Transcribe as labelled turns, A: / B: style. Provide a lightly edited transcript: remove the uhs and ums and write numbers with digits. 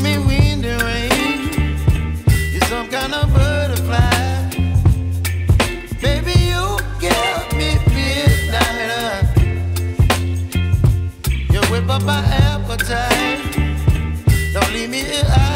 A: me wind and rain. You're some kind of butterfly. Baby, you give me midnight. You whip up my appetite. Don't leave me here.